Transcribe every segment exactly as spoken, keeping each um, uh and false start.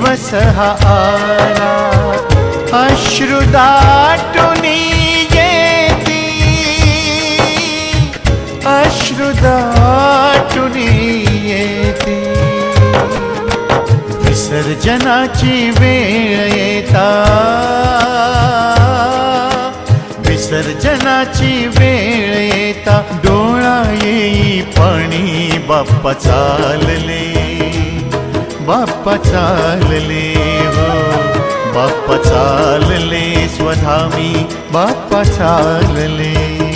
दिवस हा आला अश्रुदाटुनी येती, अश्रुदाटुनी येती। विसर्जनाची वेळ येता, विसर्जनाची वेळ येता डोळा येई पाणी बाप्पा चालले, बाप्पा चालले हो, बाप्पा चालले स्वधामी बाप्पा चालले।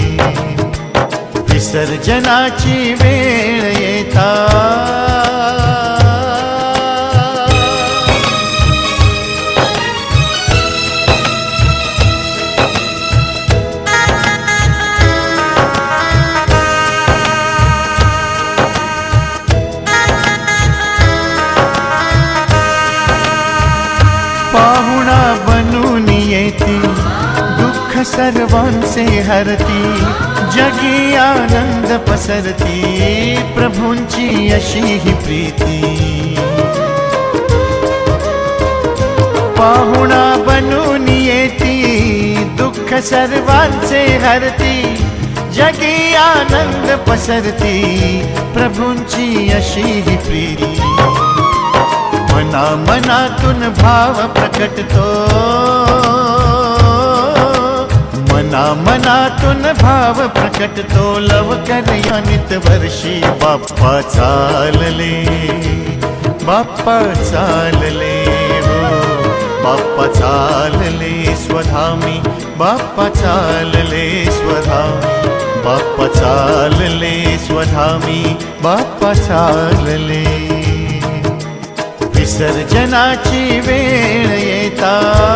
विसर्जनाची वेळ येता पाहुणा बनून येती दुःख सर्वांचे हरती, जगी आनंद पसरती प्रभूंची अशी ही प्रीती। पाहुणा बनून येती दुःख सर्वांचे हरती, जगी आनंद पसरती प्रभूंची अशी ही प्रीती। मना मनातून भाव प्रकटतो, मना मनातून भाव प्रकटतो लवकर यानित वर्षी बाप्पा चालले, बाप्पा चालले हो, बाप्पा चालले स्वधामी बाप्पा चालले स्वधामी, बाप्पा चालले स्वधामी बाप्पा चालले। विसर्जनाची वेळ येता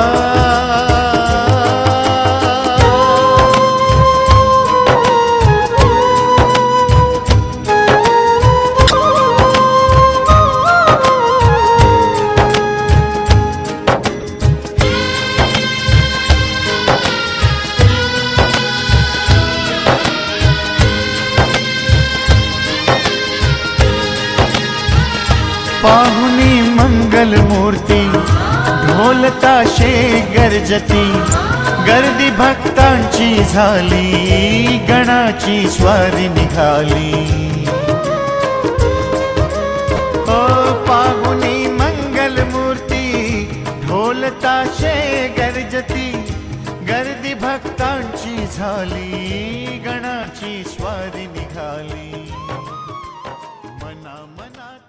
पाहुनी मंगल मूर्ती ढोल ताशे गरजती, गर्दी भक्तांची झाली गणाची स्वारी निघाली। ओ पाहुनी मंगल मूर्ती ढोल ताशे गरजती, गर्दी भक्तांची झाली गणाची स्वारी निघाली। मना मनातून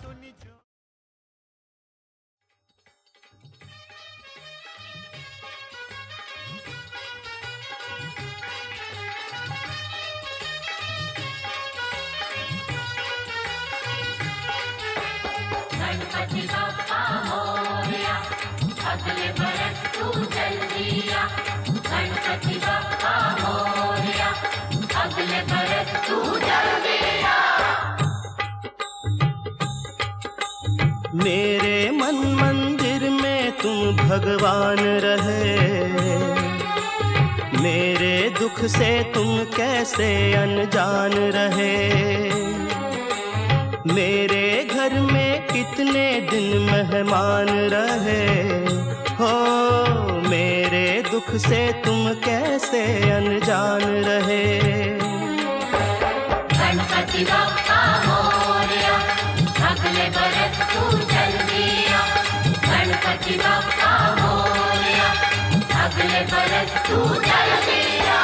गणपति बप्पा मोरया, अगले बरस तू जल्दिया। गणपति बप्पा मोरया, अगले बरस तू जल्दिया। मेरे मन मंदिर में तुम भगवान रहे, मेरे दुख से तुम कैसे अनजान रहे। मेरे घर में कितने दिन मेहमान रहे हो, मेरे दुख से तुम कैसे अनजान रहे। गणपति बप्पा मोरया, अगले बरस तू जल्दिया। गणपति बप्पा मोरया, अगले बरस तू जल्दिया।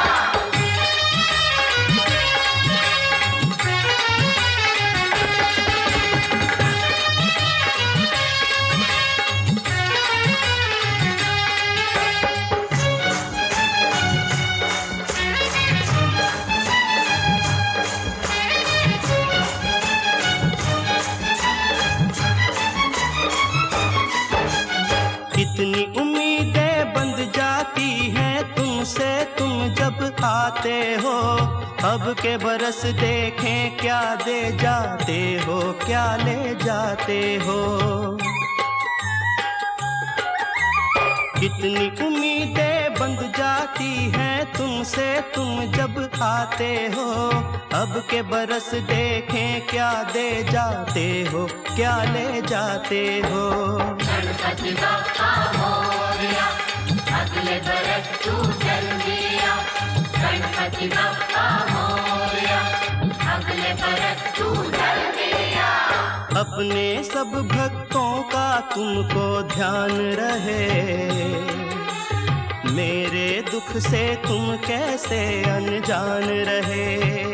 कितनी उम्मीदें बंध जाती हैं तुमसे तुम जब आते हो, अब के बरस देखें क्या दे जाते हो, क्या ले जाते हो। कितनी उम्मीदें बंध जाती हैं तुमसे तुम जब आते हो। अब के बरस देखें क्या दे जाते हो, क्या ले जाते हो। गणपति बप्पा मोरया, अगले बरस तू जल्दी आ। गणपति बप्पा मोरया, अगले बरस तू जल्दी आ। अपने सब भक्तों का तुमको ध्यान रहे, मेरे दुख से तुम कैसे अनजान रहे।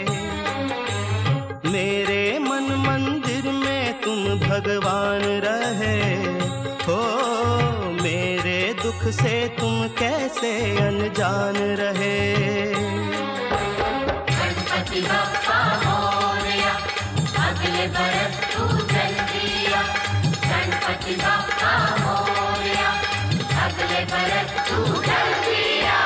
मेरे मन मंदिर में तुम भगवान रहे हो, मेरे दुख से तुम कैसे अनजान रहे। गणपति बप्पा मोरया, अगले बरस तू जल्दी आ। गणपति बप्पा मोरया, अगले बरस तू जल्दी आ।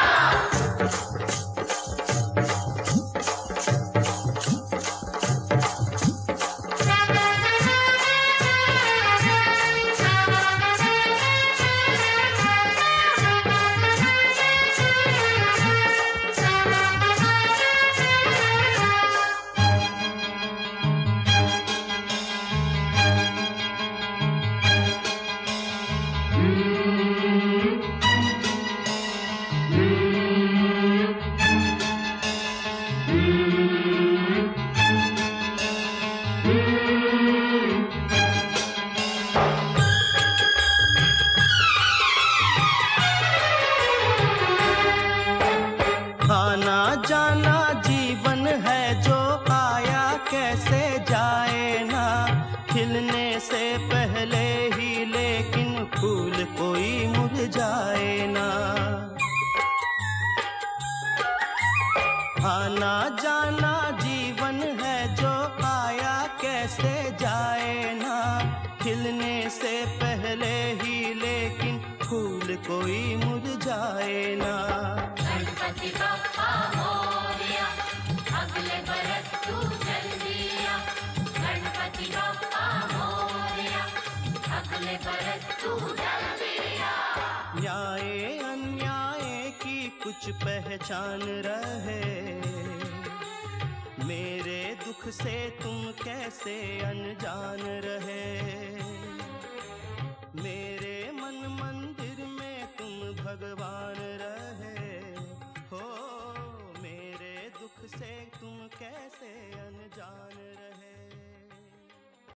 आना जाना जीवन है जो आया कैसे जाए ना, खिलने से पहले ही लेकिन फूल कोई मुरझाए ना। आना जाना जीवन है जो आया कैसे जाए ना, खिलने से पहले ही लेकिन फूल कोई मुरझाए ना। गणपति बप्पा मोरया, अगले बरस तू जल्दी आ। गणपति बप्पा मोरया, अगले बरस तू जल्दी आ। न्याय अन्याय की कुछ पहचान रहे, मेरे दुख से तुम कैसे अनजान रहे।